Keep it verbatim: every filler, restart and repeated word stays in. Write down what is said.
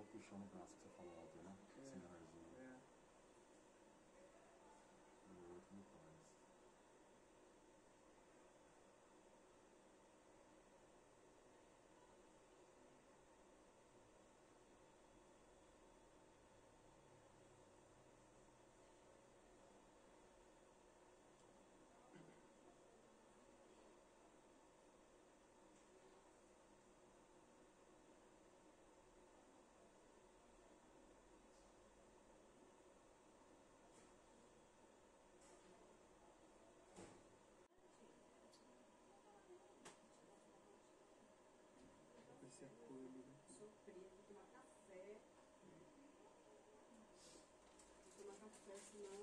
tava puxando o braço que você falou ontem, né? É. Sem menorzinho. É. E o outro depois. Esse apoio ali, né? Sofri, vou tomar café. Vou tomar café, senão